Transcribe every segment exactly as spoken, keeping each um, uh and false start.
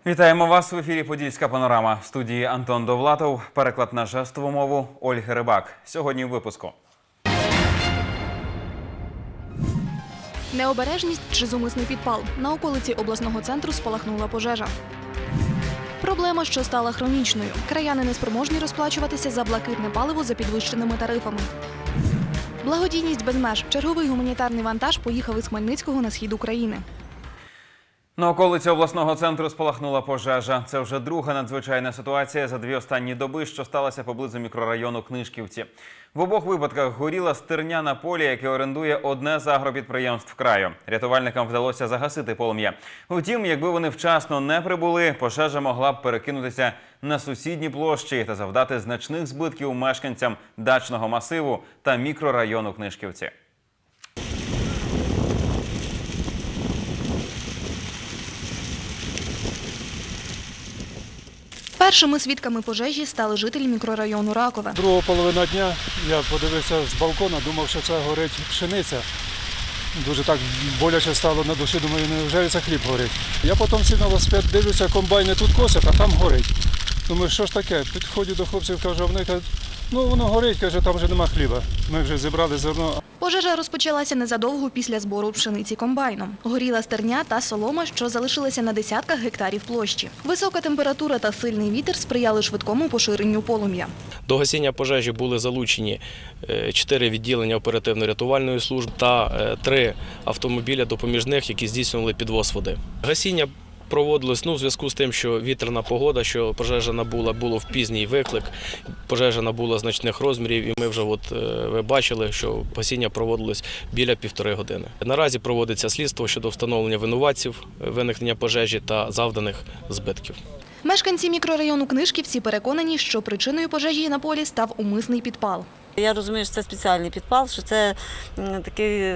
Вітаємо вас в ефірі «Подільська панорама». В студії Антон Довлатов, переклад на жестову мову Ольги Рибак. Сьогодні в випуску. Необережність чи зумисний підпал. На околиці обласного центру спалахнула пожежа. Проблема, що стала хронічною. Краяни неспроможні розплачуватися за блакитне паливо за підвищеними тарифами. Благодійність без меж. Черговий гуманітарний вантаж поїхав із Хмельницького на схід України. На околиці обласного центру спалахнула пожежа. Це вже друга надзвичайна ситуація за дві останні доби, що сталася поблизу мікрорайону Книжківці. В обох випадках горіла стерня на полі, яке орендує одне з агропідприємств краю. Рятувальникам вдалося загасити полум'я. Втім, якби вони вчасно не прибули, пожежа могла б перекинутися на сусідні площі та завдати значних збитків мешканцям дачного масиву та мікрорайону Книжківці. Першими свідками пожежі стали жителі мікрорайону Ракове. Друга половина дня я подивився з балкона, думав, що це горить пшениця. Дуже так боляче стало на душі, думаю, невже це хліб горить. Я потім сів на велосипед, дивлюся, комбайни тут косять, а там горить. Думаю, що ж таке? Підходжу до хлопців, кажу, а вони кажуть, ну воно горить, каже, там вже нема хліба. Ми вже зібрали зерно. Пожежа розпочалася незадовго після збору пшениці комбайном. Горіла стерня та солома, що залишилися на десятках гектарів площі. Висока температура та сильний вітер сприяли швидкому поширенню полум'я. До гасіння пожежі були залучені чотири відділення оперативно-рятувальної служби та три автомобіля допоміжних, які здійснювали підвоз води. Гасіння проводилось ну, в зв'язку з тим, що вітряна погода, що пожежа набула, було в пізній виклик, пожежа набула значних розмірів, і ми вже от, ви бачили, що гасіння проводилось біля півтори години. Наразі проводиться слідство щодо встановлення винуватців виникнення пожежі та завданих збитків. Мешканці мікрорайону Книжківці переконані, що причиною пожежі на полі став умисний підпал. Я розумію, що це спеціальний підпал, що це такий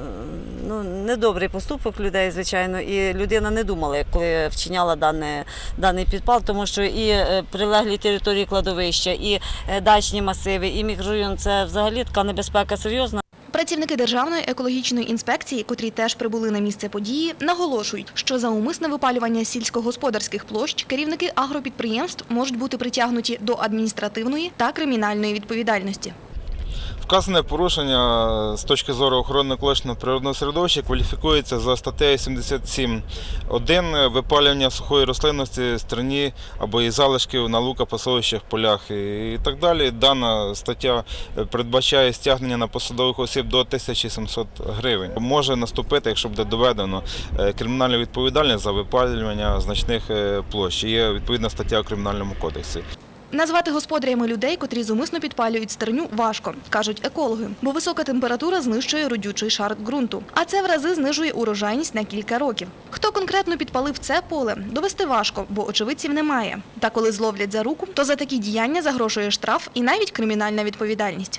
ну, недобрий поступок людей, звичайно, і людина не думала, коли вчиняла даний, даний підпал, тому що і прилеглі території кладовища, і дачні масиви, і мікрорайон – це взагалі така небезпека серйозна. Працівники Державної екологічної інспекції, котрі теж прибули на місце події, наголошують, що за умисне випалювання сільськогосподарських площ керівники агропідприємств можуть бути притягнуті до адміністративної та кримінальної відповідальності. Вказане порушення з точки зору охорони екологічного природного середовища кваліфікується за статтею сімдесят сім один випалювання сухої рослинності, стерні або її залишків на лукопасовищах, полях і так далі. Дана стаття передбачає стягнення на посадових осіб до тисячі сімсот гривень. Може наступити, якщо буде доведено, кримінальна відповідальність за випалювання значних площ. Є відповідна стаття у Кримінальному кодексі. Назвати господарями людей, котрі зумисно підпалюють стерню, важко, кажуть екологи, бо висока температура знищує родючий шар ґрунту. А це в рази знижує урожайність на кілька років. Хто конкретно підпалив це поле, довести важко, бо очевидців немає. Та коли зловлять за руку, то за такі діяння загрожує штраф і навіть кримінальна відповідальність.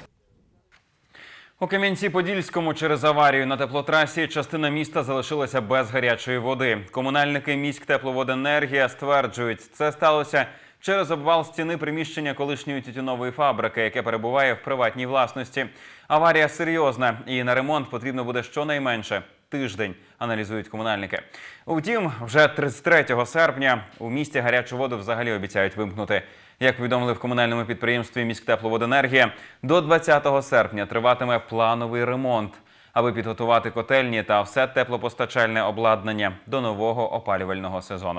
У Кам'янці-Подільському через аварію на теплотрасі частина міста залишилася без гарячої води. Комунальники «Міськтепловоденергія» стверджують, це сталося через обвал стіни приміщення колишньої тютюнової фабрики, яке перебуває в приватній власності. Аварія серйозна і на ремонт потрібно буде щонайменше тиждень, аналізують комунальники. Втім, вже тридцять третього серпня у місті гарячу воду взагалі обіцяють вимкнути. Як повідомили в комунальному підприємстві «Міськтепловоденергія», до двадцятого серпня триватиме плановий ремонт, аби підготувати котельні та все теплопостачальне обладнання до нового опалювального сезону.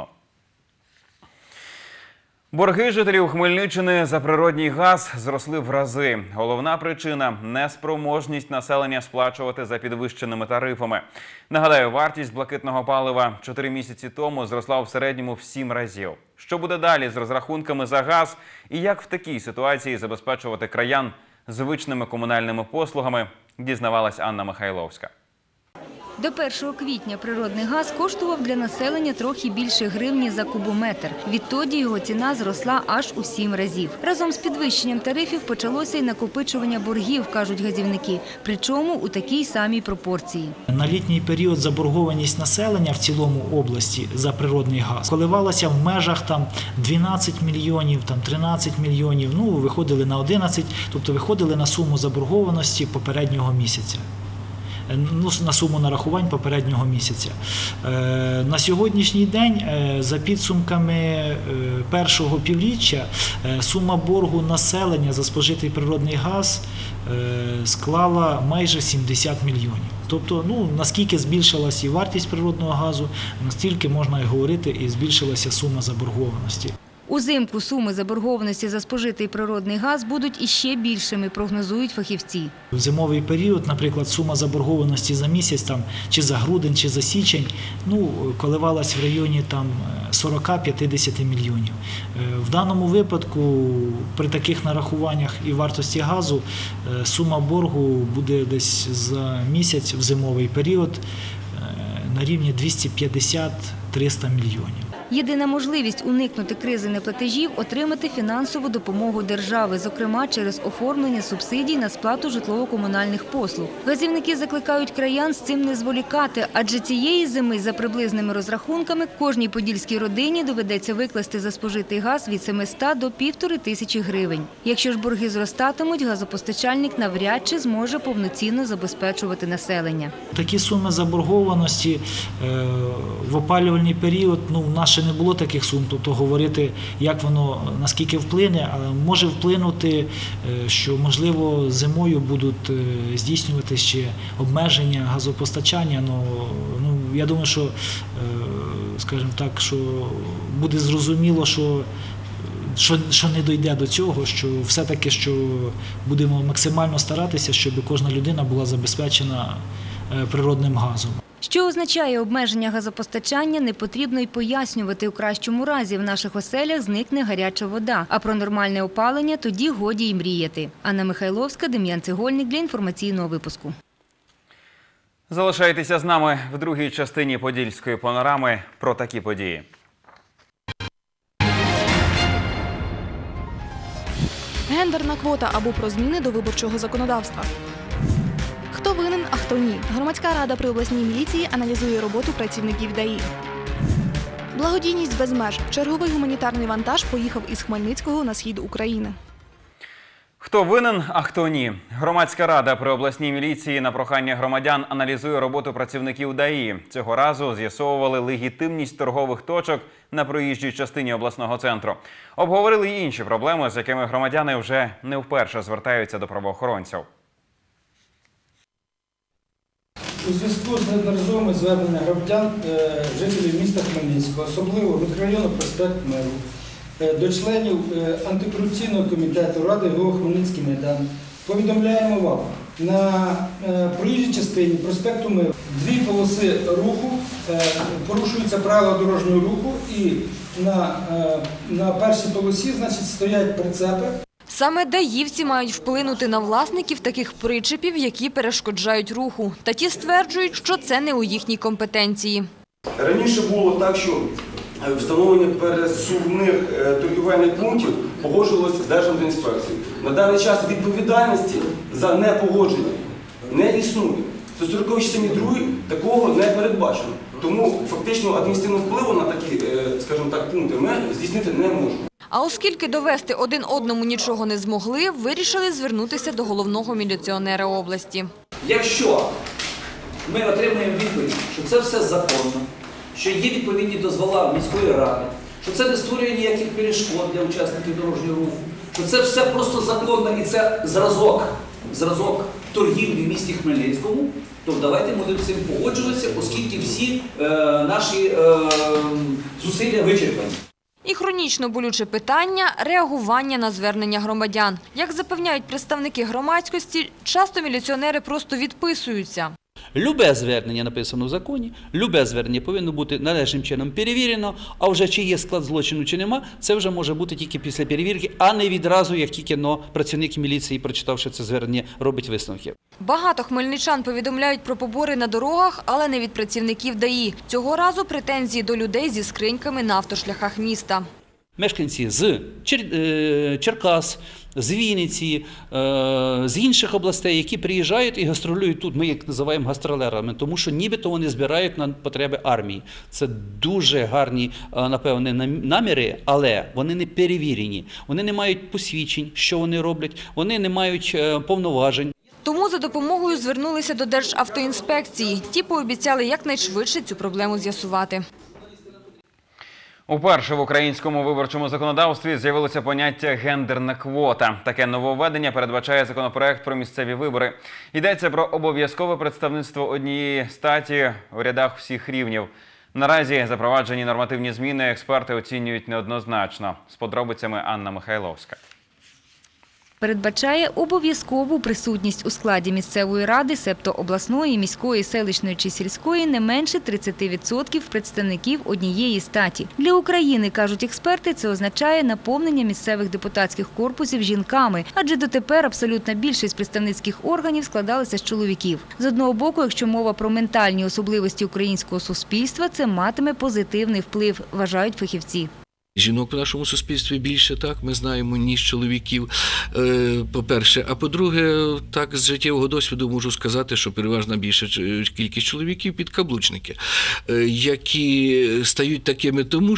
Борги жителів Хмельниччини за природній газ зросли в рази. Головна причина – неспроможність населення сплачувати за підвищеними тарифами. Нагадаю, вартість блакитного палива чотири місяці тому зросла в середньому в сім разів. Що буде далі з розрахунками за газ і як в такій ситуації забезпечувати краян звичними комунальними послугами, дізнавалась Анна Михайловська. До першого квітня природний газ коштував для населення трохи більше гривні за кубометр. Відтоді його ціна зросла аж у сім разів. Разом з підвищенням тарифів почалося й накопичування боргів, кажуть газівники, причому у такій самій пропорції. На літній період заборгованість населення в цілому області за природний газ коливалася в межах там дванадцять мільйонів, там тринадцять мільйонів, ну виходили на одинадцять, тобто виходили на суму заборгованості попереднього місяця. ну, на суму нарахувань попереднього місяця. На сьогоднішній день, за підсумками першого півріччя, сума боргу населення за спожитий природний газ склала майже сімдесят мільйонів. Тобто, ну, наскільки збільшилася і вартість природного газу, настільки можна і говорити, і збільшилася сума заборгованості. Узимку суми заборгованості за спожитий природний газ будуть іще більшими, прогнозують фахівці. В зимовий період, наприклад, сума заборгованості за місяць, там, чи за грудень, чи за січень, ну, коливалась в районі там, сорок-п'ятдесят мільйонів. В даному випадку, при таких нарахуваннях і вартості газу, сума боргу буде десь за місяць в зимовий період на рівні двісті п'ятдесят - триста мільйонів. Єдина можливість уникнути кризи неплатежів – отримати фінансову допомогу держави, зокрема через оформлення субсидій на сплату житлово-комунальних послуг. Газівники закликають краян з цим не зволікати, адже цієї зими, за приблизними розрахунками, кожній подільській родині доведеться викласти за спожитий газ від семисот до півтори тисячі гривень. Якщо ж борги зростатимуть, газопостачальник навряд чи зможе повноцінно забезпечувати населення. Такі суми заборгованості в опалювальний період, ну, в нас ще не було таких сум, тобто говорити, як воно, наскільки вплине, але може вплинути, що, можливо, зимою будуть здійснювати ще обмеження газопостачання. Ну, ну, я думаю, що, скажімо так, що буде зрозуміло, що Що, що не дійде до цього, що все-таки що будемо максимально старатися, щоб кожна людина була забезпечена природним газом. Що означає обмеження газопостачання, не потрібно й пояснювати. У кращому разі в наших оселях зникне гаряча вода, а про нормальне опалення тоді годі й мріяти. Анна Михайловська, Дем'ян Цегольник для інформаційного випуску. Залишайтеся з нами в другій частині подільської панорами про такі події. Гендерна квота або про зміни до виборчого законодавства. Хто винен, а хто ні? Громадська рада при обласній міліції аналізує роботу працівників ДАІ. Благодійність без меж. Черговий гуманітарний вантаж поїхав із Хмельницького на схід України. Хто винен, а хто ні? Громадська рада при обласній міліції на прохання громадян аналізує роботу працівників ДАІ. Цього разу з'ясовували легітимність торгових точок на проїжджій частині обласного центру. Обговорили й інші проблеми, з якими громадяни вже не вперше звертаються до правоохоронців. У зв'язку з неодноразовими зверненнями громадян, жителів міста Хмельницького, особливо мікрорайону проспект Миру, до членів антикорупційного комітету Ради ГО Хмельницький Майдан повідомляємо вам, на проїжджій частині проспекту Миру дві полоси руху, порушуються правила дорожнього руху, і на, на першій полосі, значить, стоять прицепи. Саме даївці мають вплинути на власників таких причепів, які перешкоджають руху. Та ті стверджують, що це не у їхній компетенції. Раніше було так, що встановлення пересувних торгівельних пунктів погоджувалося з Державтоінспекцією. На даний час відповідальності за непогодження не існує. В сороковій частині другій такого не передбачено. Тому фактично адміністративного впливу на такі, скажімо так, пункти ми здійснити не можемо. А оскільки довести один одному нічого не змогли, вирішили звернутися до головного міліціонера області. Якщо ми отримаємо відповідь, що це все законно, що є відповідні дозвола міської ради, що це не створює ніяких перешкод для учасників дорожнього руху, що це все просто законно і це зразок, зразок торгівлі в місті Хмельницькому, то давайте будемо з цим погоджуватися, оскільки всі е, наші е, зусилля вичерпані. І хронічно болюче питання – реагування на звернення громадян. Як запевняють представники громадськості, часто міліціонери просто відписуються. Любе звернення написано в законі, любе звернення повинно бути належним чином перевірено, а вже чи є склад злочину, чи нема, це вже може бути тільки після перевірки, а не відразу, як тільки но, працівник міліції, прочитавши це звернення, робить висновки. Багато хмельничан повідомляють про побори на дорогах, але не від працівників ДАІ. Цього разу претензії до людей зі скриньками на автошляхах міста. Мешканці з Черкас, з Вінниці, з інших областей, які приїжджають і гастролюють тут, ми їх називаємо гастролерами, тому що нібито вони збирають на потреби армії. Це дуже гарні, напевне, наміри, але вони не перевірені. Вони не мають посвідчень, що вони роблять, вони не мають повноважень. Тому за допомогою звернулися до Державтоінспекції. Ті пообіцяли якнайшвидше цю проблему з'ясувати. Уперше в українському виборчому законодавстві з'явилося поняття «гендерна квота». Таке нововведення передбачає законопроект про місцеві вибори. Йдеться про обов'язкове представництво однієї статі у рядах всіх рівнів. Наразі запроваджені нормативні зміни експерти оцінюють неоднозначно. З подробицями Анна Михайловська. Передбачає обов'язкову присутність у складі місцевої ради, себто обласної, міської, селищної чи сільської, не менше тридцяти відсотків представників однієї статі. Для України, кажуть експерти, це означає наповнення місцевих депутатських корпусів жінками, адже дотепер абсолютна більшість представницьких органів складалася з чоловіків. З одного боку, якщо мова про ментальні особливості українського суспільства, це матиме позитивний вплив, вважають фахівці. Жінок в нашому суспільстві більше, так, ми знаємо, ніж чоловіків, по-перше. А по-друге, так, з життєвого досвіду можу сказати, що переважна більша кількість чоловіків – підкаблучники, які стають такими тому,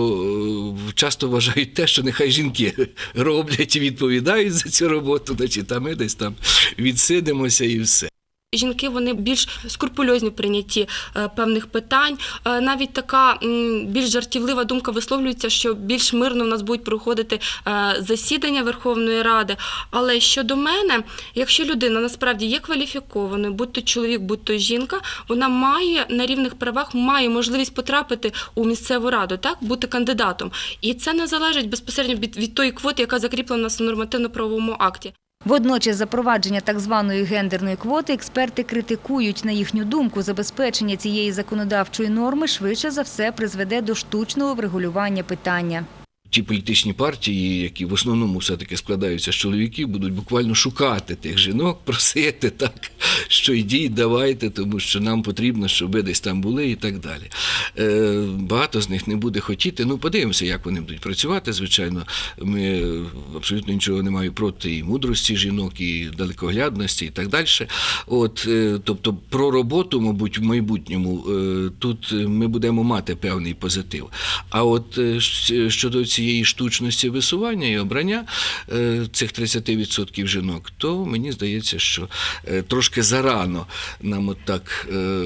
що часто вважають те, що нехай жінки роблять і відповідають за цю роботу, значить, а ми десь там відсидимося і все. Жінки, вони більш скрупульозні в прийнятті е, певних питань. Е, навіть така м, більш жартівлива думка висловлюється, що більш мирно в нас будуть проходити е, засідання Верховної Ради. Але щодо мене, якщо людина насправді є кваліфікованою, будь то чоловік, будь то жінка, вона має на рівних правах, має можливість потрапити у місцеву раду, так, бути кандидатом. І це не залежить безпосередньо від, від тої квоти, яка закріплена у нас у нормативно-правовому акті. Водночас запровадження так званої гендерної квоти експерти критикують. На їхню думку, забезпечення цієї законодавчої норми швидше за все призведе до штучного врегулювання питання. Ті політичні партії, які в основному все-таки складаються з чоловіків, будуть буквально шукати тих жінок, просити так, що йдіть, давайте, тому що нам потрібно, щоб ви десь там були і так далі. Е, багато з них не буде хотіти. Ну, подивимося, як вони будуть працювати, звичайно. Ми абсолютно нічого не маємо проти і мудрості жінок, і далекоглядності, і так далі. От, е, тобто, про роботу, мабуть, в майбутньому, е, тут ми будемо мати певний позитив. А от е, щодо цієї цієї штучності висування і обрання е, цих тридцяти відсотків жінок, то мені здається, що е, трошки зарано нам от так е,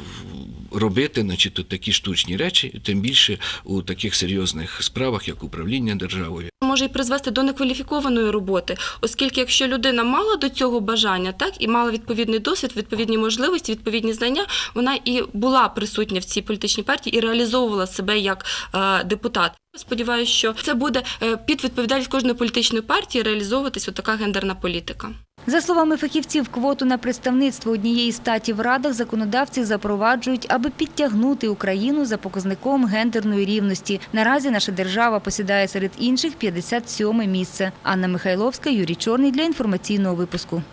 робити, значить, от такі штучні речі, тим більше у таких серйозних справах, як управління державою. Може і призвести до некваліфікованої роботи, оскільки якщо людина мала до цього бажання, так, і мала відповідний досвід, відповідні можливості, відповідні знання, вона і була присутня в цій політичній партії і реалізовувала себе як е, депутат. Сподіваюся, що це буде е, під відповідальність кожної політичної партії реалізовуватись отака гендерна політика. За словами фахівців, квоту на представництво однієї статі в радах законодавці запроваджують, аби підтягнути Україну за показником гендерної рівності. Наразі наша держава посідає серед інших п'ятдесят сьоме місце. Анна Михайловська, Юрій Чорний для інформаційного випуску.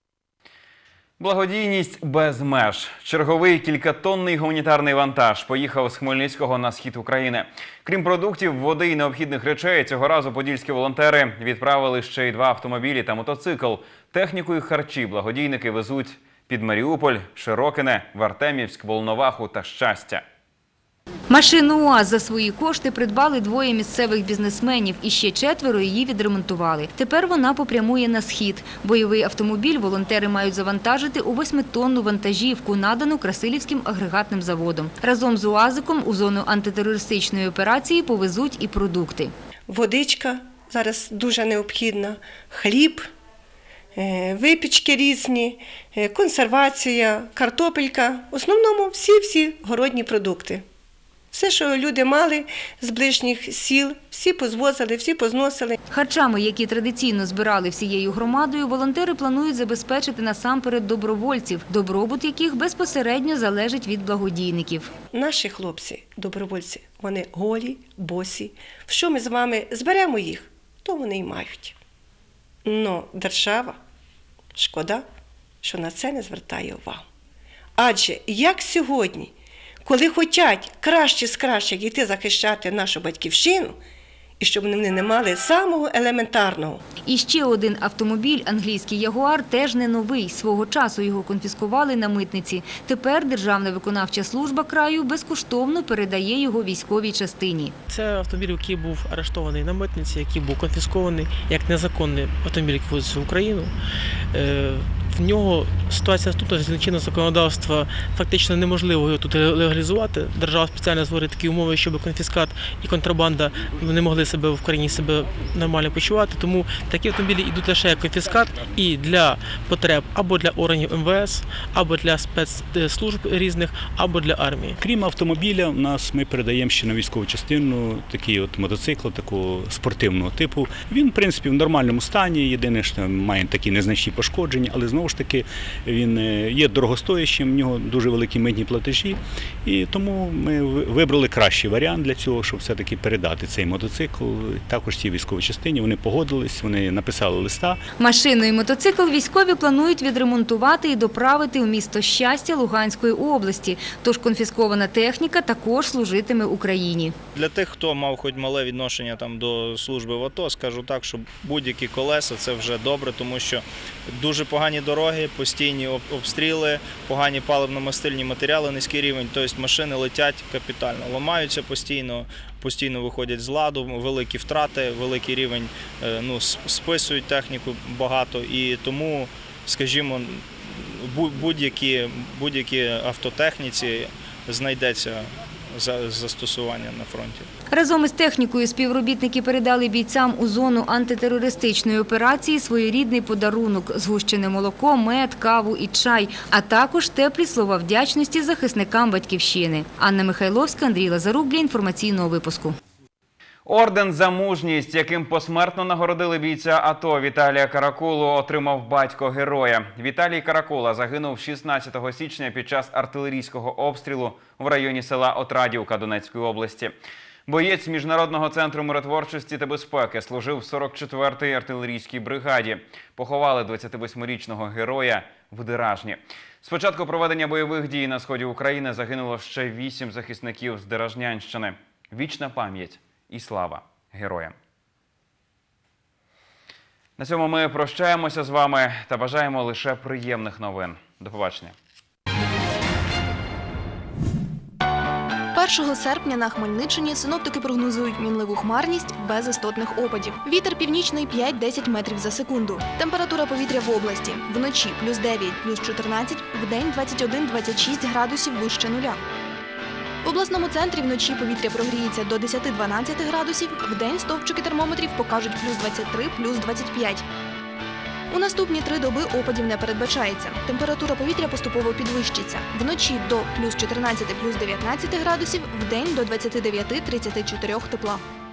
Благодійність без меж. Черговий кількатонний гуманітарний вантаж поїхав з Хмельницького на схід України. Крім продуктів, води і необхідних речей, цього разу подільські волонтери відправили ще й два автомобілі та мотоцикл. Техніку і харчі благодійники везуть під Маріуполь, Широкине, Вартемівськ, Волноваху та Щастя. Машину УАЗ за свої кошти придбали двоє місцевих бізнесменів і ще четверо її відремонтували. Тепер вона попрямує на схід. Бойовий автомобіль волонтери мають завантажити у восьмитонну вантажівку, надану Красилівським агрегатним заводом. Разом з УАЗиком у зону антитерористичної операції повезуть і продукти. Водичка зараз дуже необхідна, хліб, випічки різні, консервація, картопелька. В основному всі-всі городні продукти. Все, що люди мали з ближніх сіл, всі позвозили, всі позносили. Харчами, які традиційно збирали всією громадою, волонтери планують забезпечити насамперед добровольців, добробут яких безпосередньо залежить від благодійників. Наші хлопці, добровольці, вони голі, босі. В що ми з вами зберемо їх, то вони й мають. Но держава, шкода, що на це не звертає увагу. Адже як сьогодні, коли хочуть краще з кращих йти захищати нашу батьківщину, і щоб вони не мали самого елементарного. І ще один автомобіль, англійський «Ягуар», теж не новий. Свого часу його конфіскували на митниці. Тепер Державна виконавча служба краю безкоштовно передає його військовій частині. Це автомобіль, який був арештований на митниці, який був конфіскований як незаконний автомобіль, який ввозиться в Україну. В нього ситуація наступна, згідно чинного законодавства фактично неможливо його тут легалізувати. Держава спеціально створює такі умови, щоб конфіскат і контрабанда не могли себе в країні себе нормально почувати. Тому такі автомобілі йдуть лише як конфіскат і для потреб або для органів ем ве ес, або для спецслужб різних, або для армії. Крім автомобіля, у нас ми передаємо ще на військову частину такий от мотоцикл, такого спортивного типу. Він, в принципі, в нормальному стані, єдине, що має такі незначні пошкодження, але знову ж таки він є дорогостоящим, в нього дуже великі митні платежі, і тому ми вибрали кращий варіант для цього, щоб все-таки передати цей мотоцикл. Також цій військовій частині вони погодились, вони написали листа. Машину і мотоцикл військові планують відремонтувати і доправити у місто Щастя Луганської області, тож конфіскована техніка також служитиме Україні. Для тих, хто мав хоч мале відношення там до служби в АТО, скажу так, що будь-які колеса – це вже добре, тому що дуже погані дороги, постійні обстріли, погані паливно-мастильні матеріали, низький рівень, тобто машини летять капітально, ламаються постійно, постійно виходять з ладу, великі втрати, великий рівень, ну, списують техніку багато, і тому, скажімо, будь-які, будь-які автотехніці знайдеться застосування на фронті. Разом із технікою співробітники передали бійцям у зону антитерористичної операції своєрідний подарунок – згущене молоко, мед, каву і чай, а також теплі слова вдячності захисникам Батьківщини. Анна Михайловська, Андрій Лазарук для інформаційного випуску. Орден за мужність, яким посмертно нагородили бійця АТО Віталія Каракулу, отримав батько героя. Віталій Каракула загинув шістнадцятого січня під час артилерійського обстрілу в районі села Отрадівка Донецької області. Боєць Міжнародного центру миротворчості та безпеки служив в сорок четвертій артилерійській бригаді. Поховали двадцятивосьмирічного героя в Деражні. З початку проведення бойових дій на сході України загинуло ще вісім захисників з Деражнянщини. Вічна пам'ять і слава героям. На цьому ми прощаємося з вами та бажаємо лише приємних новин. До побачення. першого серпня на Хмельниччині синоптики прогнозують мінливу хмарність без істотних опадів. Вітер північний п'ять-десять метрів за секунду. Температура повітря в області. Вночі – плюс дев'ять, плюс чотирнадцять, вдень – двадцять один - двадцять шість градусів вище нуля. В обласному центрі вночі повітря прогріється до десяти-дванадцяти градусів, вдень стовпчики термометрів покажуть плюс двадцять три, плюс двадцять п'ять. У наступні три доби опадів не передбачається. Температура повітря поступово підвищиться. Вночі до плюс чотирнадцяти, плюс дев'ятнадцяти градусів, вдень до двадцяти дев'яти - тридцяти чотирьох тепла.